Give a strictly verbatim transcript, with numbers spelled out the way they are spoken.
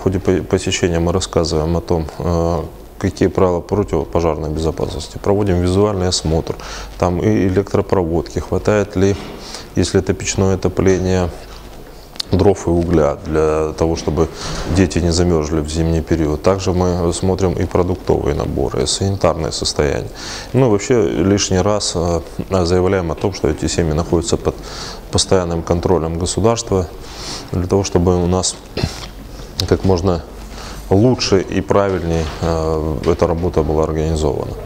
В ходе посещения мы рассказываем о том, какие правила противопожарной безопасности. Проводим визуальный осмотр, там и электропроводки, хватает ли, если это печное отопление, дров и угля, для того, чтобы дети не замерзли в зимний период. Также мы смотрим и продуктовые наборы, и санитарное состояние. Ну и вообще лишний раз заявляем о том, что эти семьи находятся под постоянным контролем государства, для того, чтобы у нас как можно лучше и правильнее эта работа была организована.